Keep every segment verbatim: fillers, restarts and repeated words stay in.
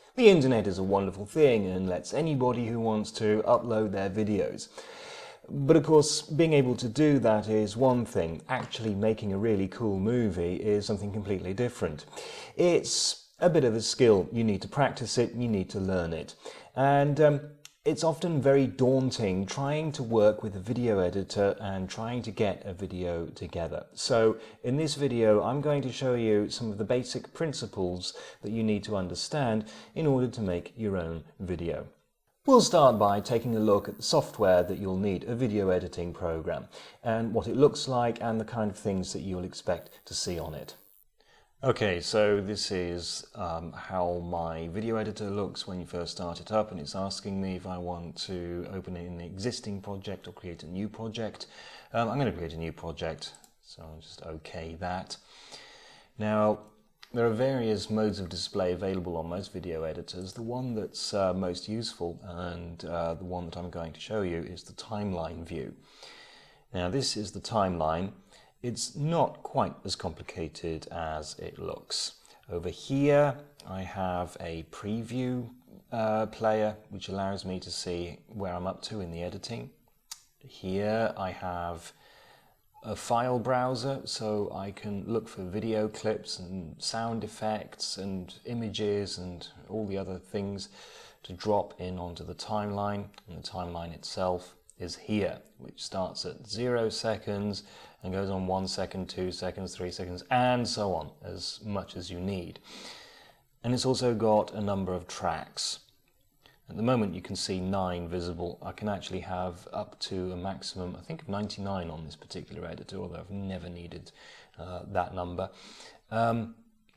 The internet is a wonderful thing and lets anybody who wants to upload their videos. But of course, being able to do that is one thing. Actually making a really cool movie is something completely different. It's a bit of a skill. You need to practice it, you need to learn it. And um, it's often very daunting trying to work with a video editor and trying to get a video together. So in this video, I'm going to show you some of the basic principles that you need to understand in order to make your own video. We'll start by taking a look at the software that you'll need, a video editing program, and what it looks like and the kind of things that you'll expect to see on it. Okay, so this is um, how my video editor looks when you first start it up, and it's asking me if I want to open it in an existing project or create a new project. Um, I'm going to create a new project, so I'll just OK that. Now, there are various modes of display available on most video editors. The one that's uh, most useful and uh, the one that I'm going to show you is the timeline view. Now, this is the timeline. It's not quite as complicated as it looks. Over here I have a preview uh, player which allows me to see where I'm up to in the editing. Here I have a file browser, so I can look for video clips and sound effects and images and all the other things to drop in onto the timeline. And the timeline itself is here, which starts at zero seconds and goes on one second, two seconds, three seconds, and so on, as much as you need. And it's also got a number of tracks. At the moment you can see nine visible. I can actually have up to a maximum, I think, of ninety-nine on this particular editor, although I've never needed uh, that number. Um,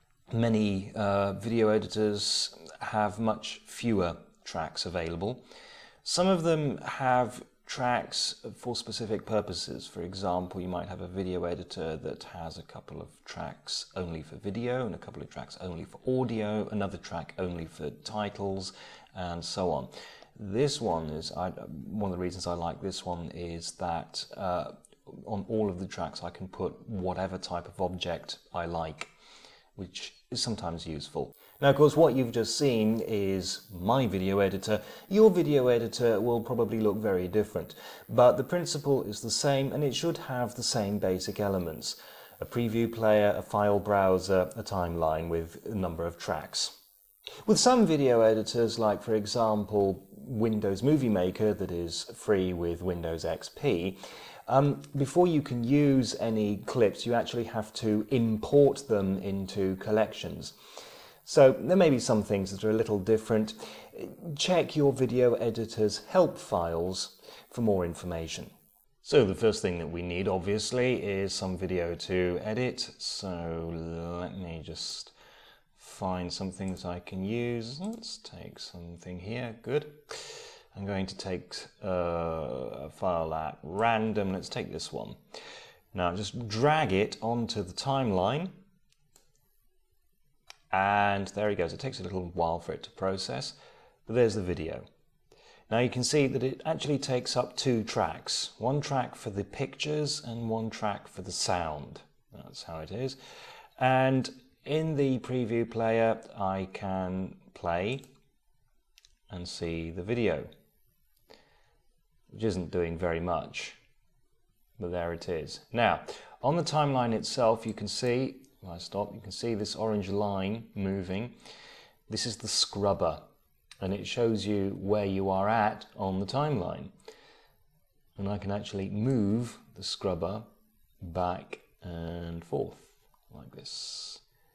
many uh, video editors have much fewer tracks available. Some of them have tracks for specific purposes. For example, you might have a video editor that has a couple of tracks only for video and a couple of tracks only for audio, another track only for titles, and so on. This one is, I, one of the reasons I like this one is that uh, on all of the tracks I can put whatever type of object I like, which is sometimes useful. Now, of course, what you've just seen is my video editor. Your video editor will probably look very different, but the principle is the same and it should have the same basic elements. A preview player, a file browser, a timeline with a number of tracks. With some video editors, like for example Windows Movie Maker that is free with Windows X P, Um, before you can use any clips, you actually have to import them into collections. So there may be some things that are a little different. Check your video editor's help files for more information. So the first thing that we need, obviously, is some video to edit. So let me just find something that I can use. Let's take something here. Good. I'm going to take uh, a file at random. Let's take this one. Now just drag it onto the timeline. And there he goes. It takes a little while for it to process, but there's the video. Now you can see that it actually takes up two tracks. One track for the pictures and one track for the sound. That's how it is. And in the preview player, I can play and see the video, which isn't doing very much, but there it is. Now, on the timeline itself, you can see, if I stop, you can see this orange line moving. This is the scrubber, and it shows you where you are at on the timeline. And I can actually move the scrubber back and forth, like this.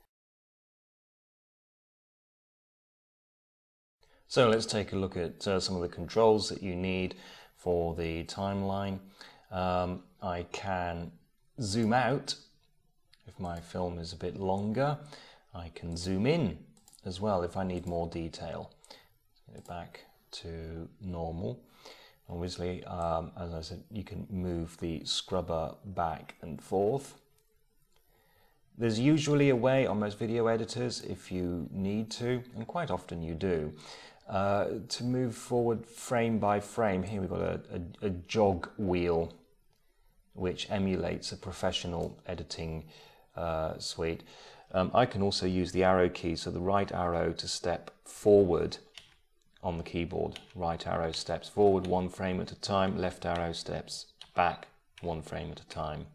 So let's take a look at uh, some of the controls that you need for the timeline. Um, I can zoom out if my film is a bit longer. I can zoom in as well if I need more detail. Get it back to normal. Obviously, um, as I said, you can move the scrubber back and forth. There's usually a way on most video editors, if you need to, and quite often you do, uh, to move forward frame by frame. Here we've got a, a, a jog wheel, which emulates a professional editing uh, suite. Um, I can also use the arrow key, so the right arrow to step forward on the keyboard. Right arrow steps forward one frame at a time, left arrow steps back one frame at a time.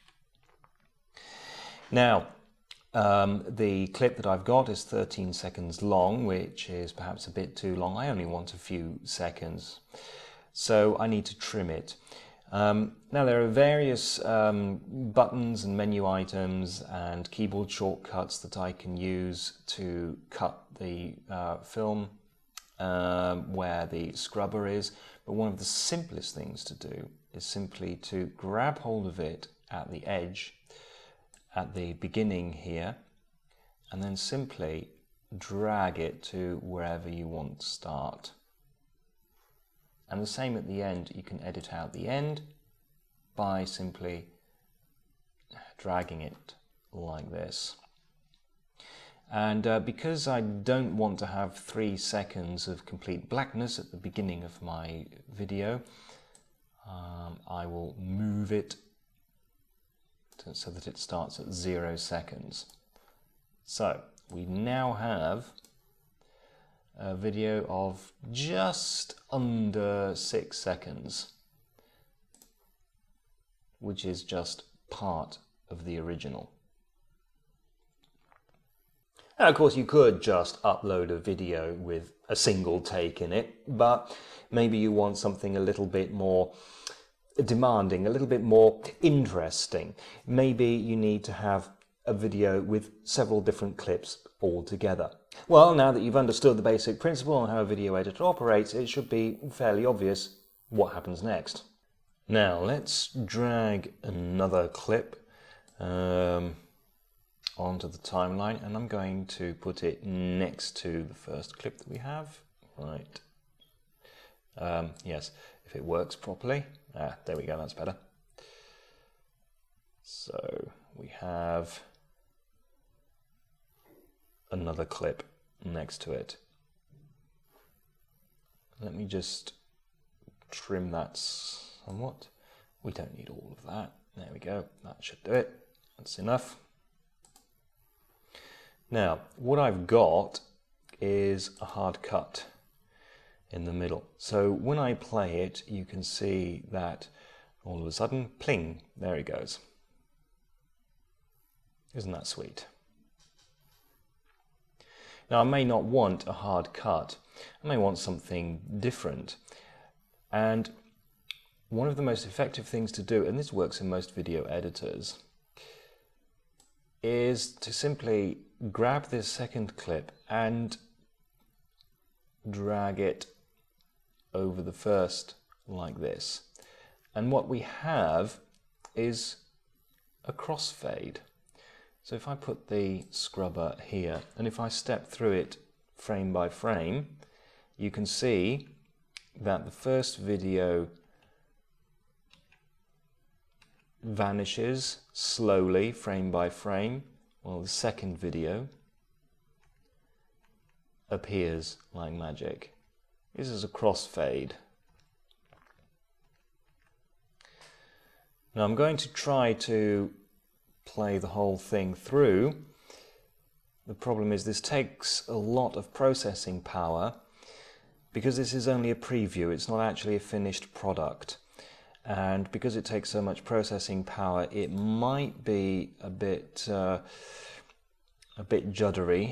Now, um, the clip that I've got is thirteen seconds long, which is perhaps a bit too long. I only want a few seconds, so I need to trim it. Um, now there are various um, buttons and menu items and keyboard shortcuts that I can use to cut the uh, film um, where the scrubber is, but one of the simplest things to do is simply to grab hold of it at the edge, at the beginning here, and then simply drag it to wherever you want to start. And the same at the end. You can edit out the end by simply dragging it like this. And uh, because I don't want to have three seconds of complete blackness at the beginning of my video, um, I will move it to, so that it starts at zero seconds. So we now have a video of just under six seconds, which is just part of the original. And of course you could just upload a video with a single take in it, but maybe you want something a little bit more demanding, a little bit more interesting. Maybe you need to have a video with several different clips all together. Well, now that you've understood the basic principle on how a video editor operates, it should be fairly obvious what happens next. Now let's drag another clip um, onto the timeline, and I'm going to put it next to the first clip that we have. Right. Um, yes, if it works properly. Ah, there we go, that's better. So we have another clip next to it. Let me just trim that somewhat. We don't need all of that. There we go, that should do it. That's enough. Now, what I've got is a hard cut in the middle. So when I play it, you can see that all of a sudden, pling, there it goes. Isn't that sweet? Now, I may not want a hard cut. I may want something different. And one of the most effective things to do, and this works in most video editors, is to simply grab this second clip and drag it over the first like this. And what we have is a crossfade. So if I put the scrubber here, and if I step through it frame by frame, you can see that the first video vanishes slowly, frame by frame, while the second video appears like magic. This is a crossfade. Now I'm going to try to play the whole thing through. The problem is this takes a lot of processing power because this is only a preview, it's not actually a finished product. And because it takes so much processing power, it might be a bit uh, a bit juddery.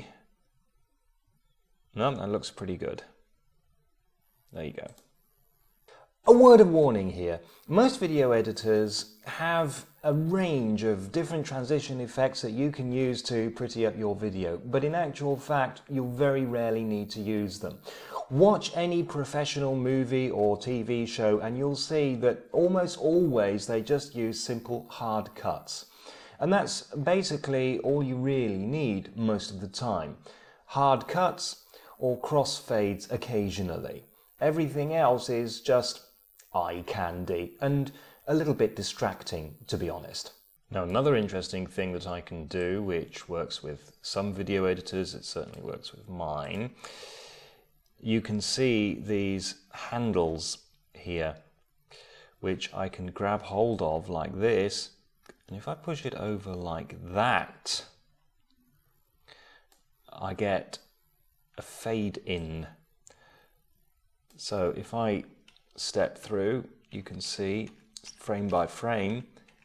No, that looks pretty good. There you go. A word of warning here. Most video editors have a range of different transition effects that you can use to pretty up your video, but in actual fact, you'll very rarely need to use them. Watch any professional movie or T V show and you'll see that almost always they just use simple hard cuts. And that's basically all you really need most of the time. Hard cuts or crossfades occasionally. Everything else is just eye candy and a little bit distracting, to be honest. Now, another interesting thing that I can do, which works with some video editors, it certainly works with mine, you can see these handles here, which I can grab hold of like this, and if I push it over like that, I get a fade in. So if I step through, you can see frame by frame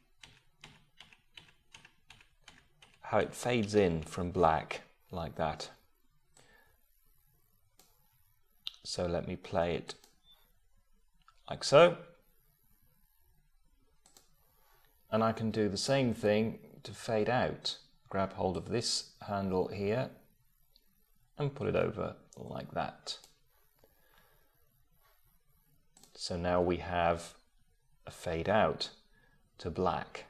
how it fades in from black like that. So let me play it like so. And I can do the same thing to fade out. Grab hold of this handle here and put it over like that. So now we have a fade out to black.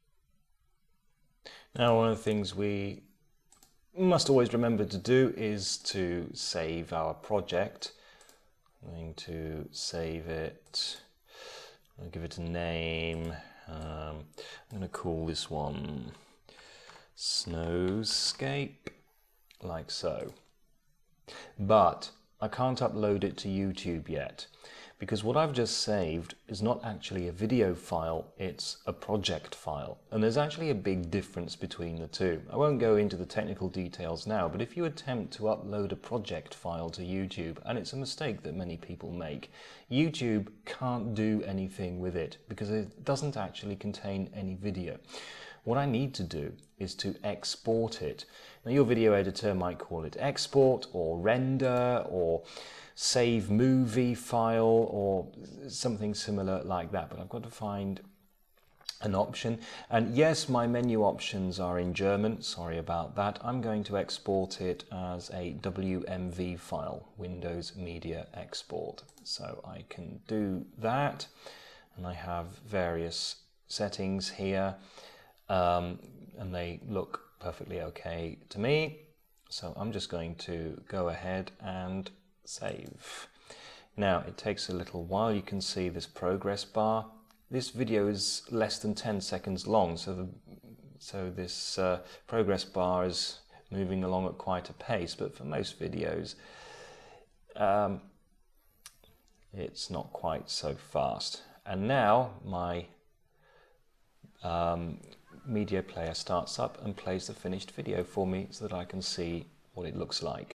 Now, one of the things we must always remember to do is to save our project. I'm going to save it, I'll give it a name. Um, I'm going to call this one Snowscape, like so. But I can't upload it to YouTube yet, because what I've just saved is not actually a video file, it's a project file. And there's actually a big difference between the two. I won't go into the technical details now, but if you attempt to upload a project file to YouTube, and it's a mistake that many people make, YouTube can't do anything with it because it doesn't actually contain any video. What I need to do is to export it. Now, your video editor might call it export or render or save movie file or something similar like that, but I've got to find an option. And yes, my menu options are in German, sorry about that. I'm going to export it as a W M V file, Windows Media Export. So I can do that, and I have various settings here, um, and they look perfectly okay to me. So I'm just going to go ahead and save. Now, it takes a little while. You can see this progress bar. This video is less than ten seconds long, so the, so this uh, progress bar is moving along at quite a pace, but for most videos um, it's not quite so fast. And now my um, media player starts up and plays the finished video for me so that I can see what it looks like.